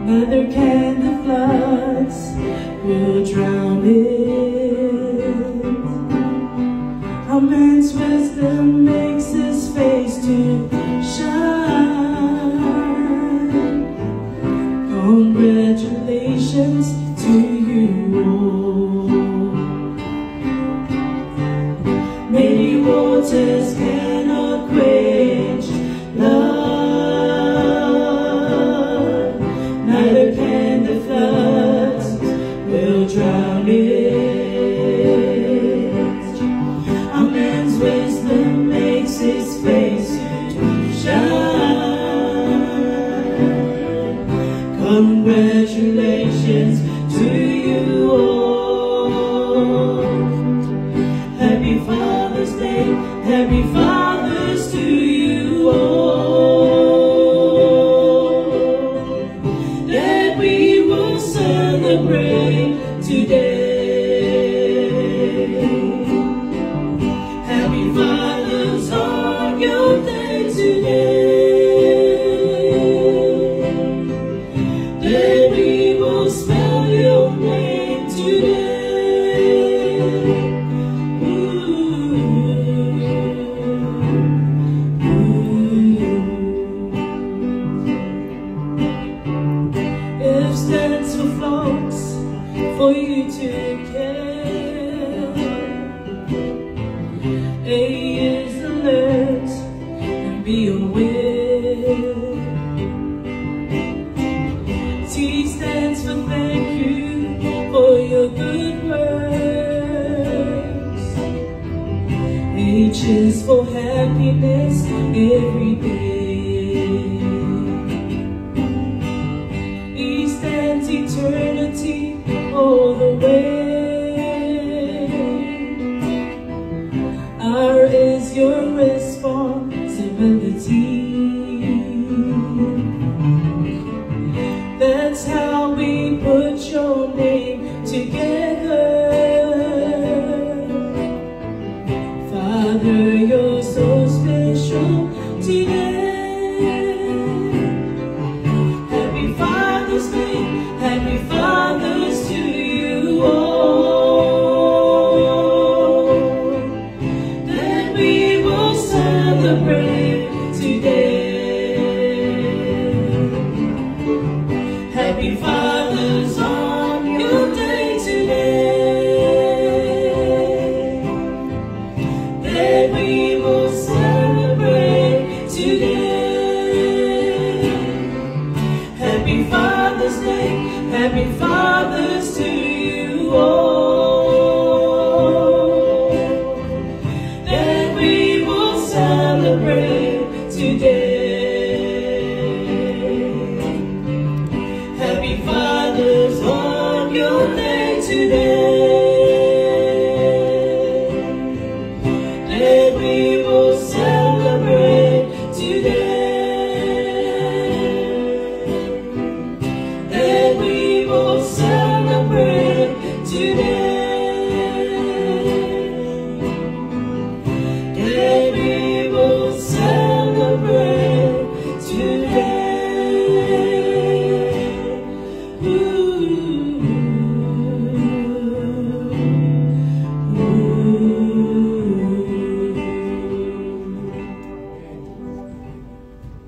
neither can the floods will drown it. A man's wisdom makes his face to shine. Congratulations to you all. Many waters cannot quench love, neither can the floods will drown it. A man's wisdom makes his face to shine. Congratulations to you all. Happy Father's Day, happy Fathers to you all. That we will celebrate today. Happy Fathers on your day today. That we will spell your name today. F stands for flocks, for you to care. A is alert and be aware. T stands for thank you for your good works. H is for happiness every day. Eternity all the way. R is your responsibility. That's how we put your name together. Father, you're so special today. Happy Father's Day, happy Fathers to you all. That we will celebrate today. Happy Fathers on your day today. That we will celebrate today. Happy Father's Day, happy Fathers to you all. That we will celebrate today. Happy Fathers on your day today.